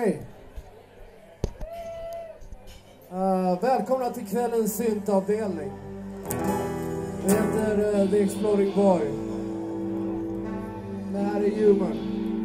Hej! Välkomna till kvällens syntavdelning. Det heter The Exploding Boy. Det här är Human.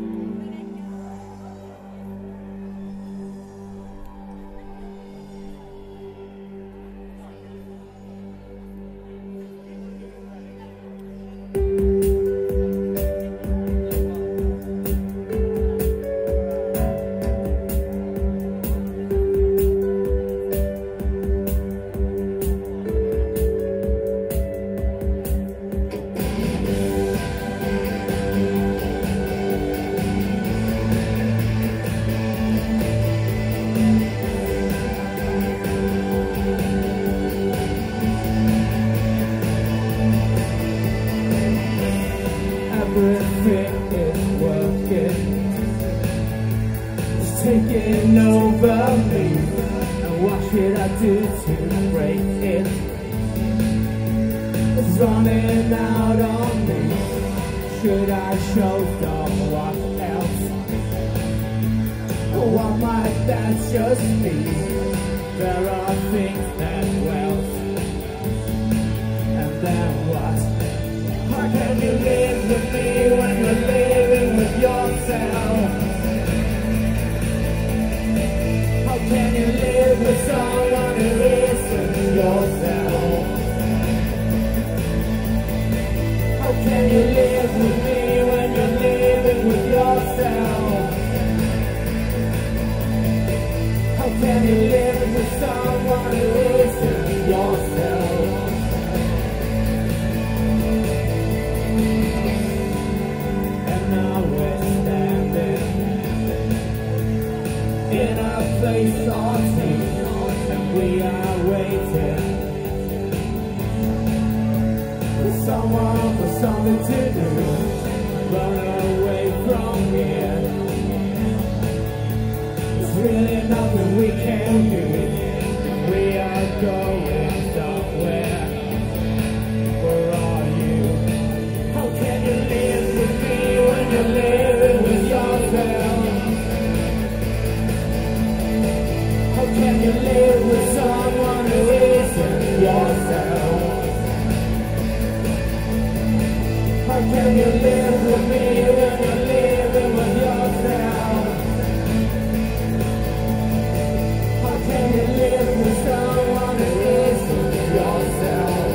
Taking over me, and what should I do to break it? It's running out on me. Should I show someone else? Or what might that just be? There are things that well, and then what? How can you live with me when you're living with yourself? Can you live with someone who isn't yourself? How can you live with me when you're living with yourself? How can you live with someone who isn't yourself? And now we're standing in a place or two, and we are waiting for someone, for something to do. Run away from here. There's really nothing we can do. We are going somewhere. Where are you? How can you live with me when you're living with yourself? Can you live with someone who isn't yourself? How can you live with me when you're living with yourself? How can you live with someone who isn't yourself?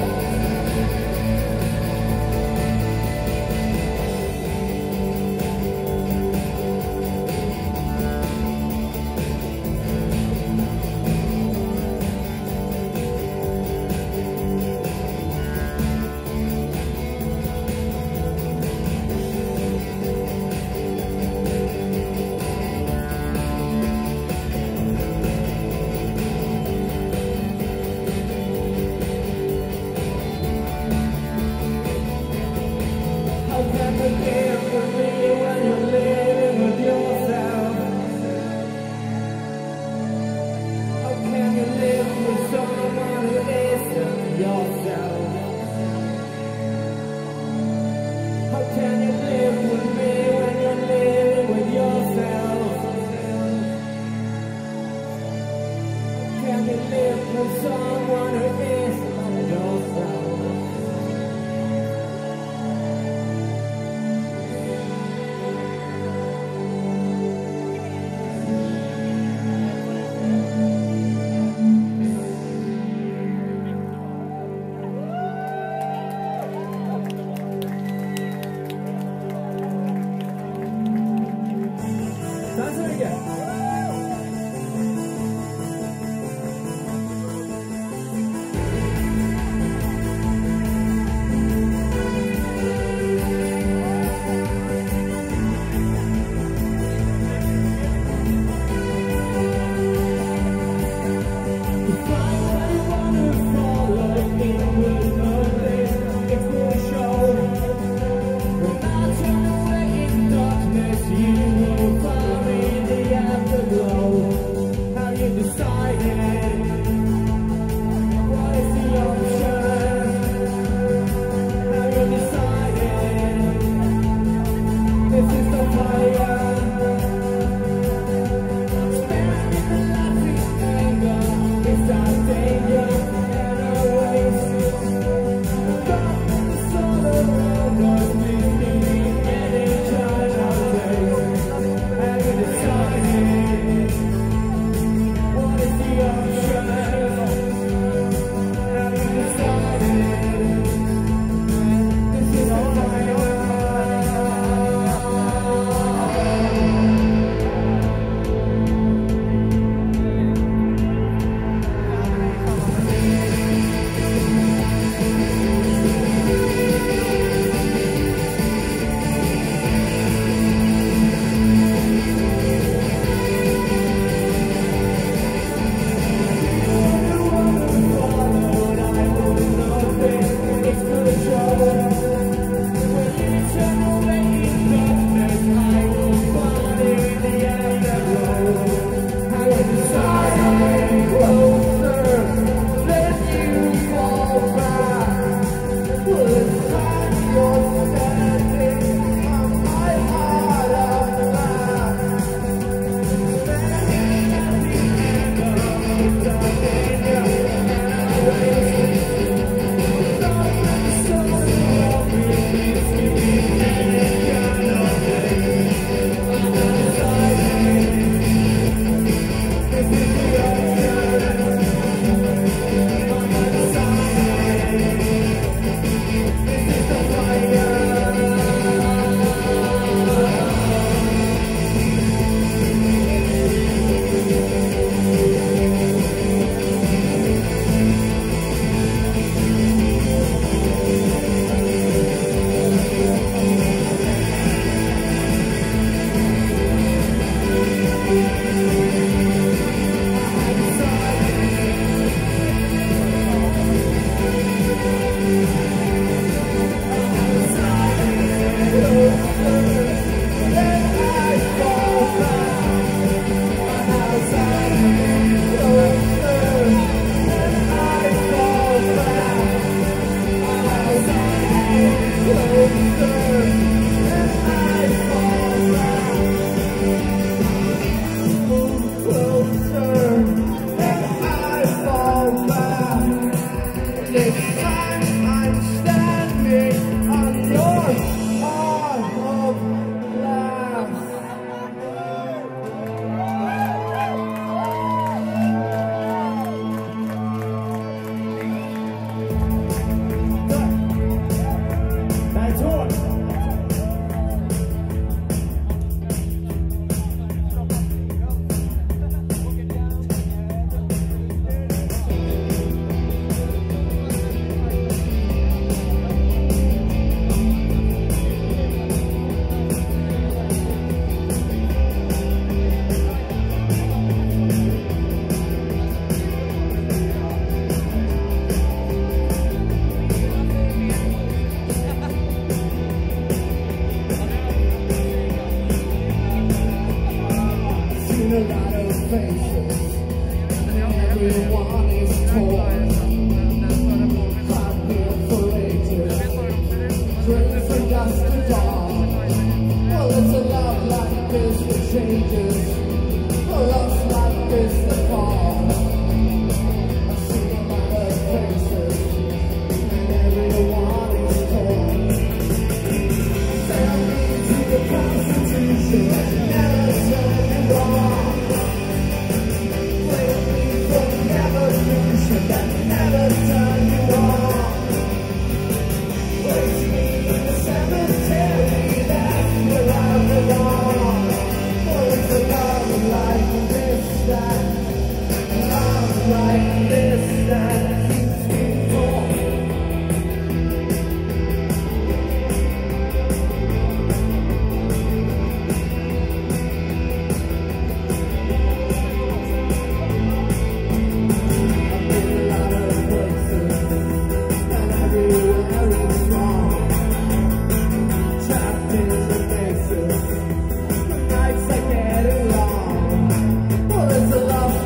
Well, there's a love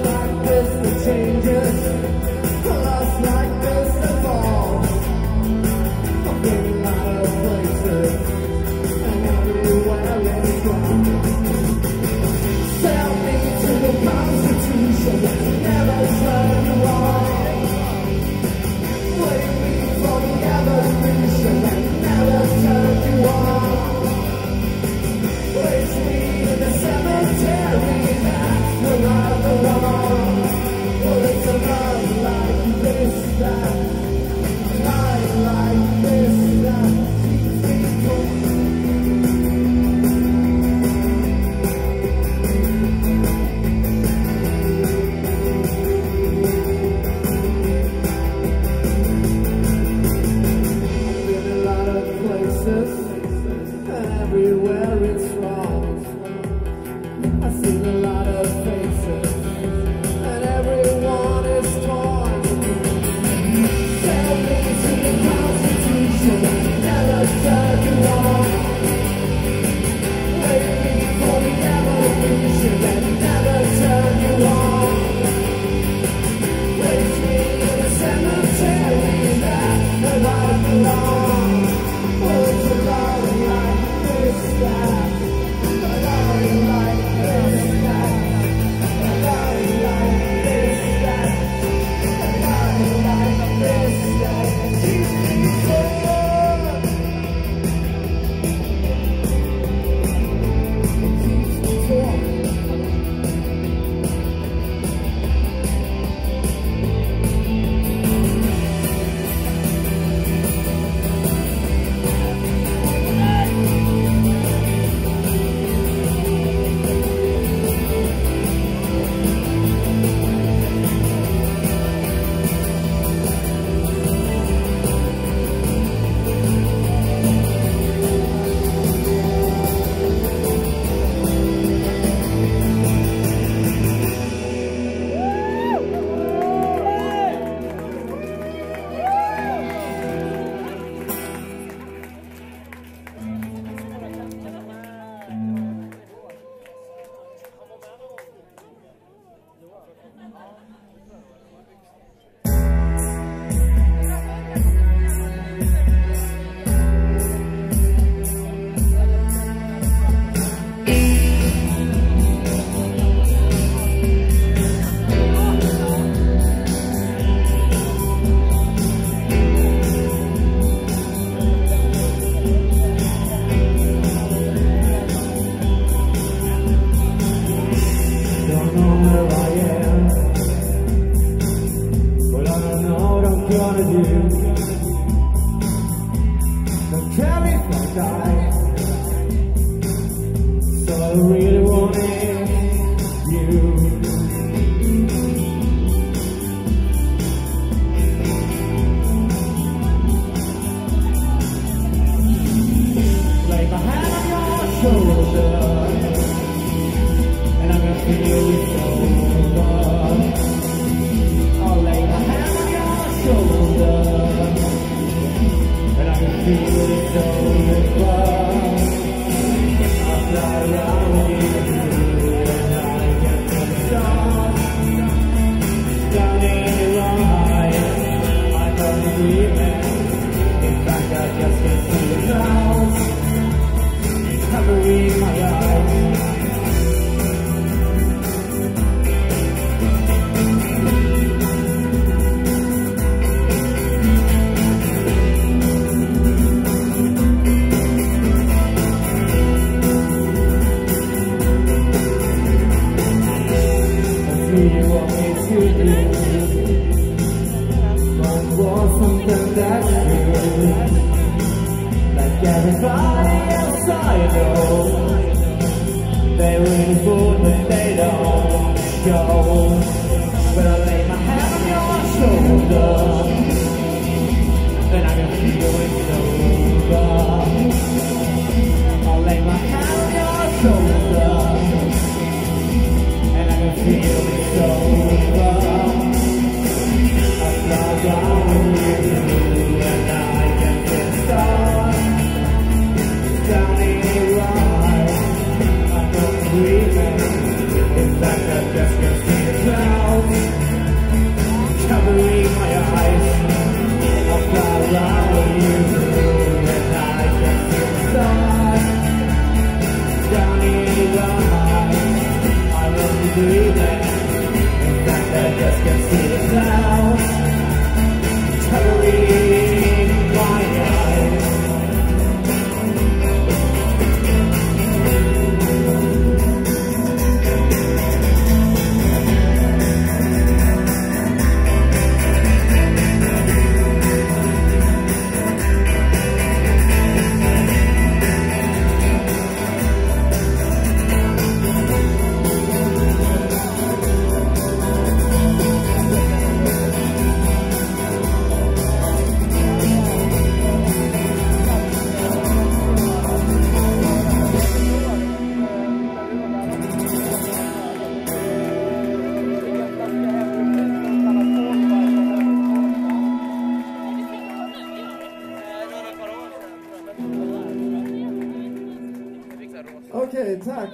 Okej, tack.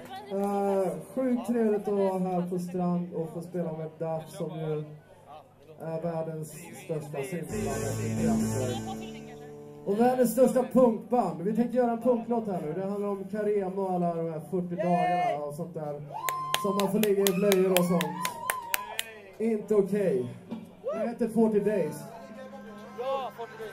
Sjukt trevligt att vara här på strand och få spela med Duff som ju är världens största syntband efter Kraftwerk. Och världens största punkband. Vi tänkte göra en punklåt här nu. Det handlar om Carema och alla de här 40 dagarna och sånt där. Som man får ligga i blöjor och sånt. Inte okej. Det heter 40 Days. Ja, 40 Days.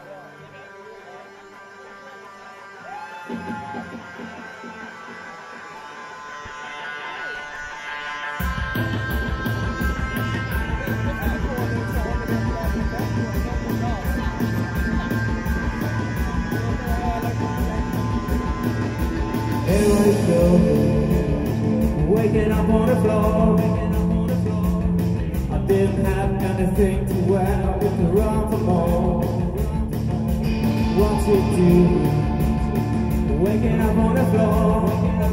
Here I go, waking up on the floor. I didn't have anything to wear, I looked around for more. What you do, waking up on the floor.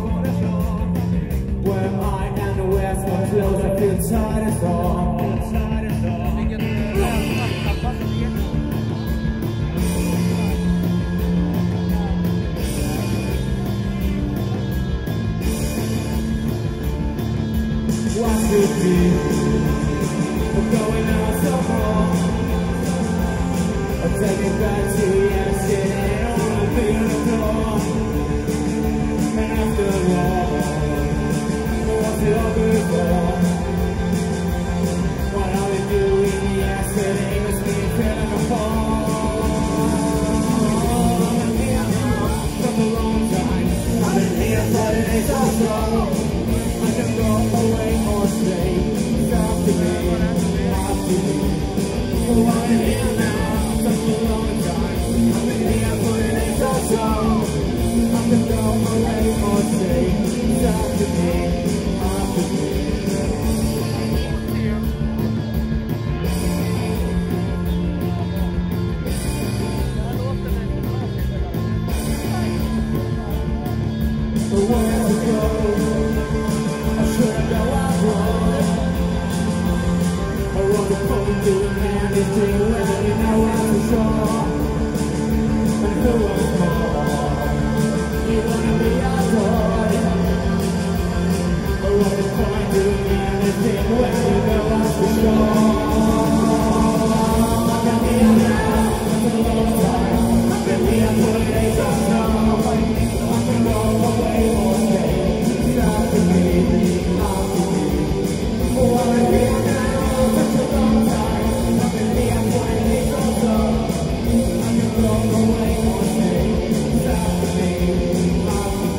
Where I am the west, my clothes, I feel tired and sore. What you do Take me back to yesterday. I wanna be on the floor. And after all, what's it all good for? What are we doing yesterday? Must be feeling apart. I'm here now from a long time. I've been here for the days or so. I can go away or stay. It's up to me, up to me. Oh, I'm here now from a long time. I've been here for the days or so. I can go away or stay. It's up to me, up to me. Where to go? I shouldn't go out wrong. I want to come doing anything when you know I'm too strong. And who was more? You wanna be outdoors. I want to come doing anything when you know I'm too strong. I've been here now for a long time. I've been here for the days of snow. I can go away or stay. It's up to me, up to me. Oh, I've been here now such a long time. I've been here for the days or so. I can go away or stay. It's up to me, up to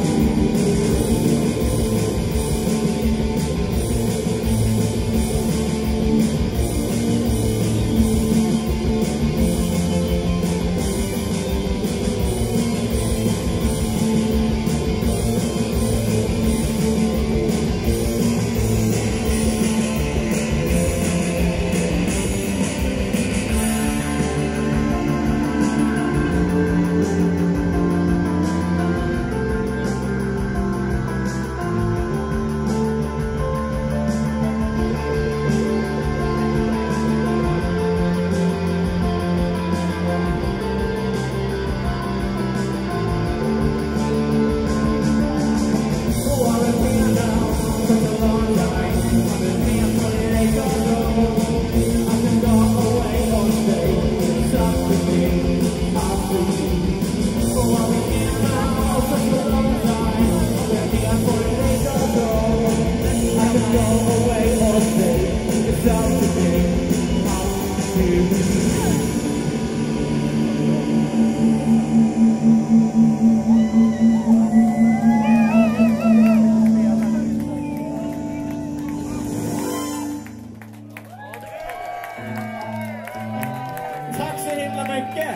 Tack så himla mycket!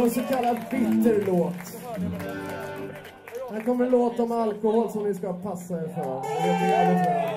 en så kallad bitterlåt. Här kommer en låt om alkohol som ni ska passa er för. Det vet ni jävligt väl.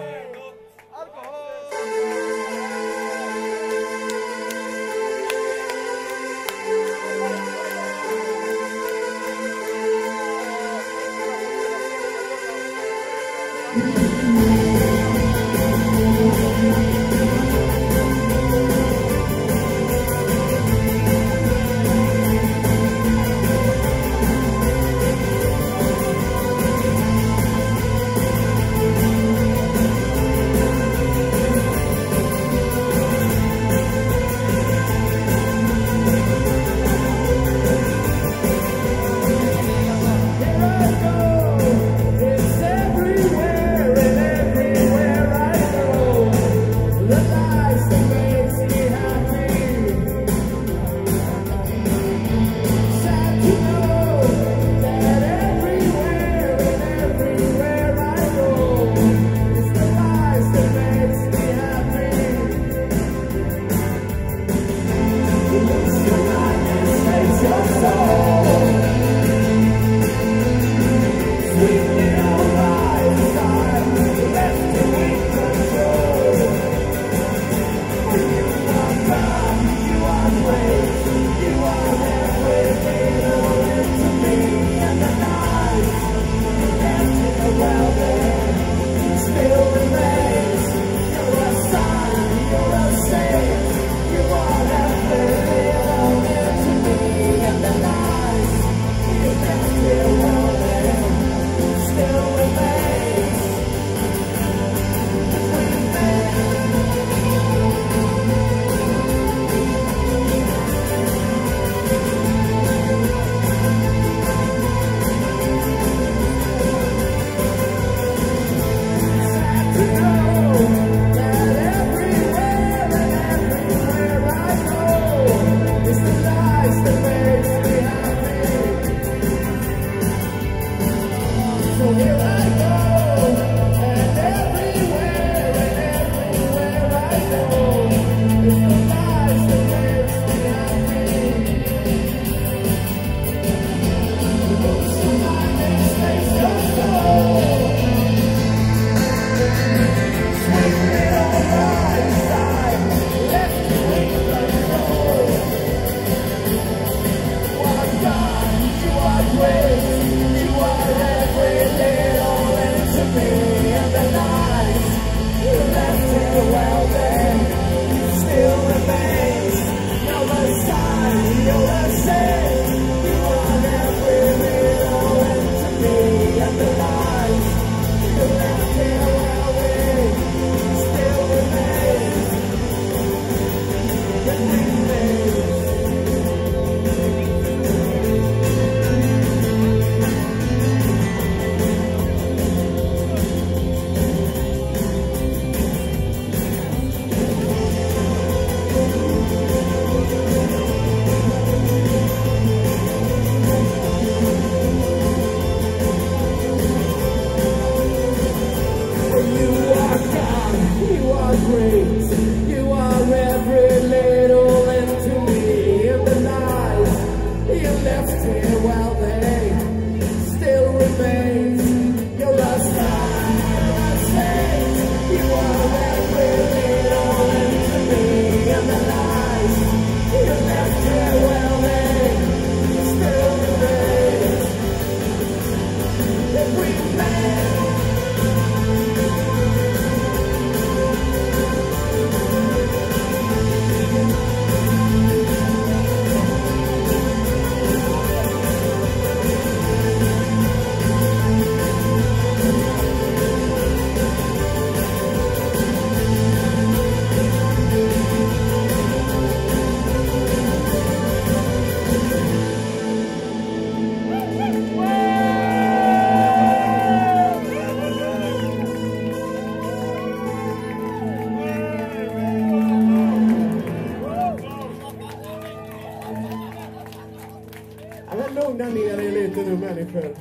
Lugna ner er lite nu människor.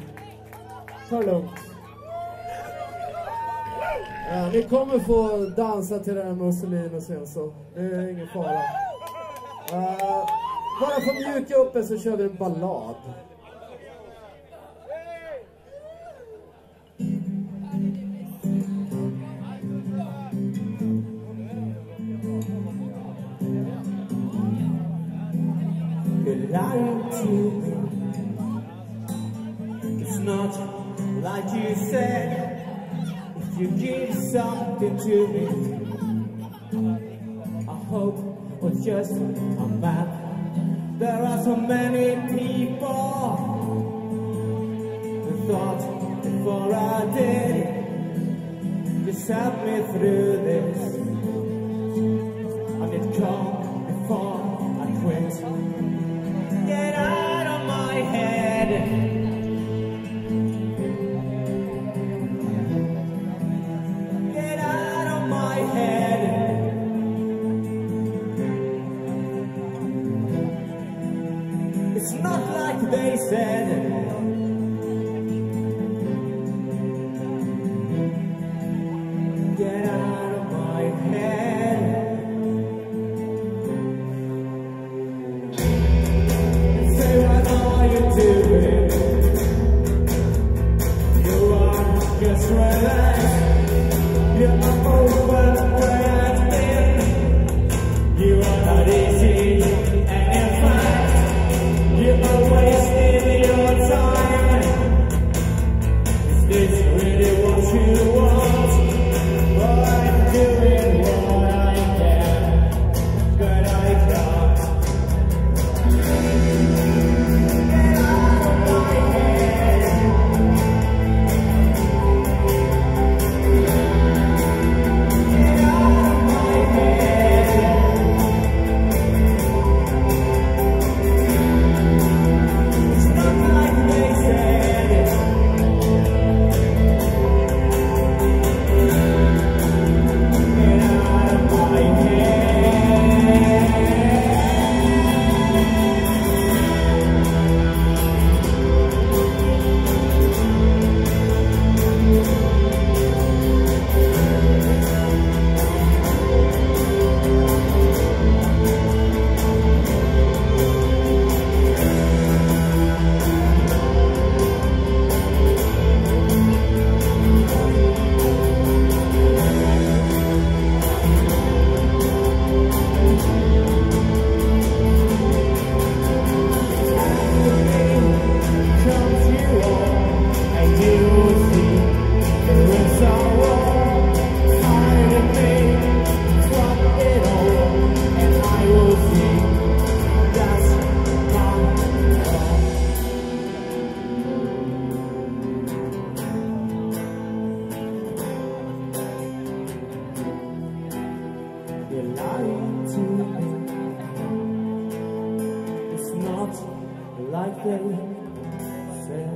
Ta lugnt. Ja, ni kommer få dansa till den här Mussolini sen så. Det är ingen fara. Bara för att mjuka upp er så kör vi en ballad. You're lying to me. It's not like you said. If you give something to me, I hope it's just a map. There are so many people who thought before I did, just help me through this. I did come before I quit. Get out of my head. Get out of my head. It's not like they said. Get out of my head. Say what are you doing? You are just relaxed. You're overreacting. You are not easy, and in fact, you are wasting your time. Is this really what you want? Well, I'm doing what I can, but I can't. Get out of my head. Get out of my head. It's not like they said. Get out of my head. Comes you on, and you will see there is someone hiding me from it all, and I will see that's my fault. You're lying to me. It's not like they said.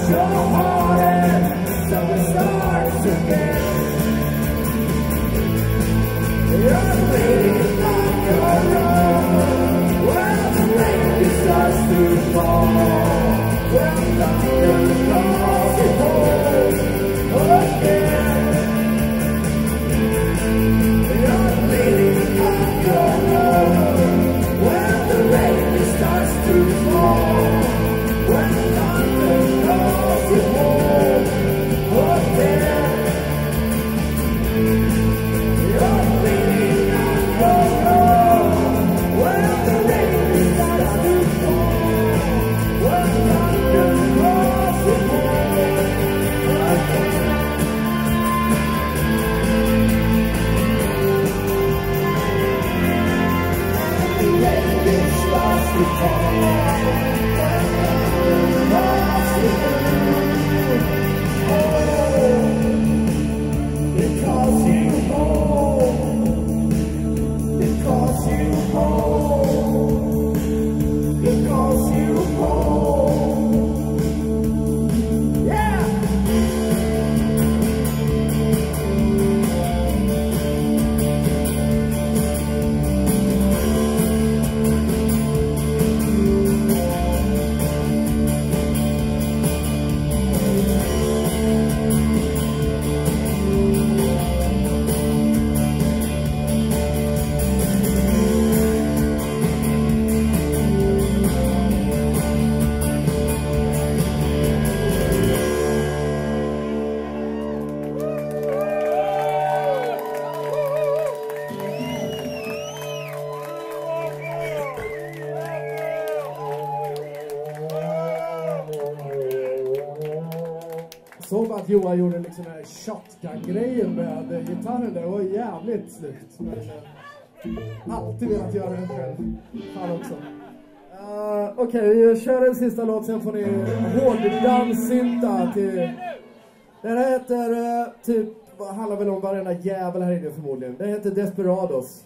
Som att Johan gjorde liksom den här shotgun-grejen med gitarren där. Det var jävligt snyggt. Men alltid velat göra det själv. Här också. Okej, vi kör en sista låt, sen får ni hårddansinta till... Den här heter typ, handlar väl om varenda jävel här inne förmodligen. Den heter Desperados.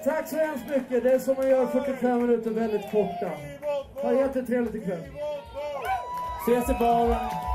Tack så hemskt mycket. Det är som man gör 45 minuter väldigt korta. Ha jättetrevligt ikväll. Ses i baren.